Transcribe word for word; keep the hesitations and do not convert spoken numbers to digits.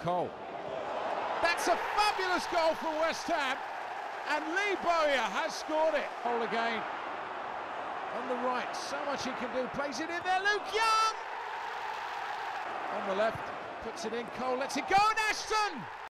Cole. That's a fabulous goal for West Ham, and Lee Bowyers has scored it. Cole again on the right, so much he can do. Plays it in there, Luke Young on the left, puts it in. Cole lets it go, and Ashton.